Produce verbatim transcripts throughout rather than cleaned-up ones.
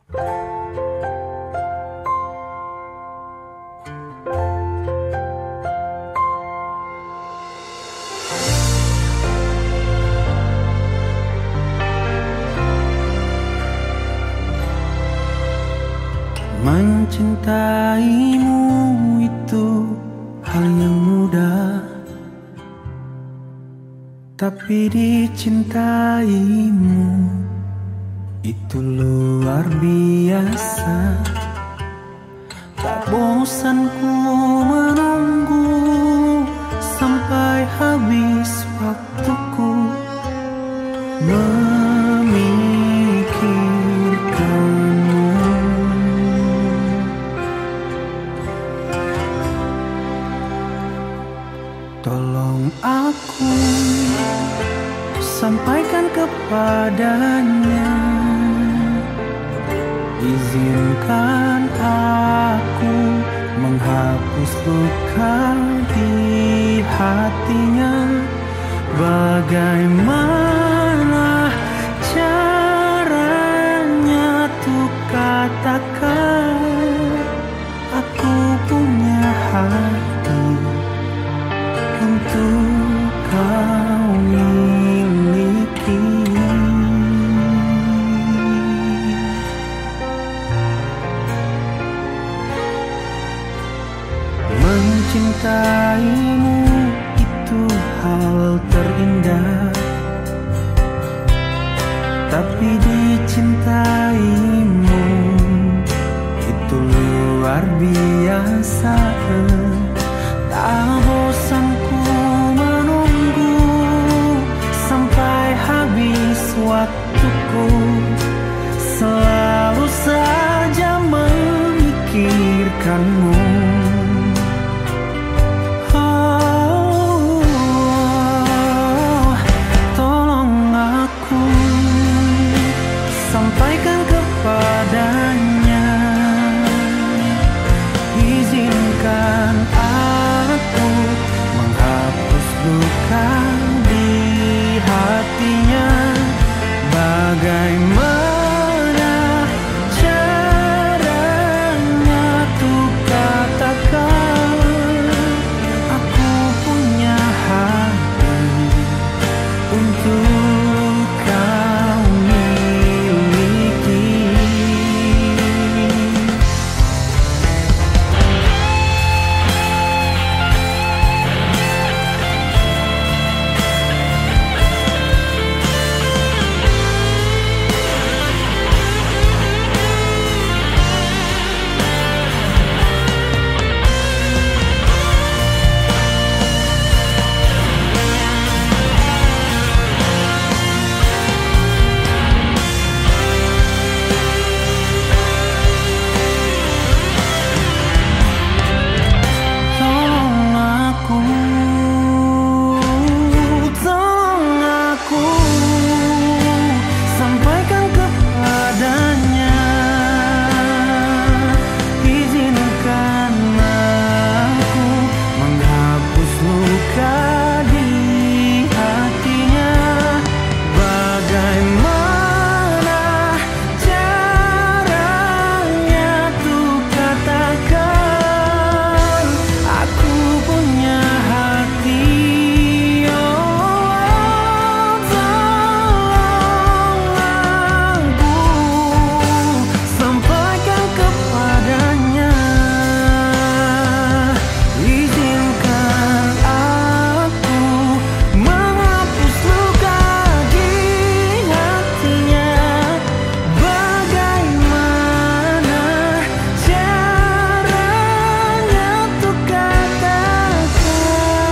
Mencintaimu itu hal yang mudah, tapi dicintaimu itu luar biasa. Tak bosan ku menunggu sampai habis waktuku memikirkanmu. Tolong aku sampaikan kepadanya, izinkan aku menghapus luka di hatinya. Bagaimana caranya tuh katakan aku punya hati untuk kau miliki. Mencintaimu itu hal terindah, tapi dicintaimu itu luar biasa. Tak bosan ku menunggu sampai habis waktuku, selalu saja memikirkanmu. Sampaikan kepadanya, izinkan aku menghapus luka di hatinya. Bagaimana caranya tuh katakan aku punya hati untuk kau miliki.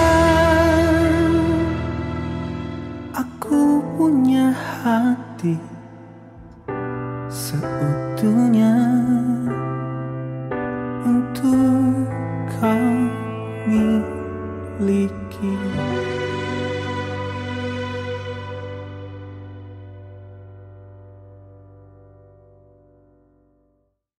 Aku punya hati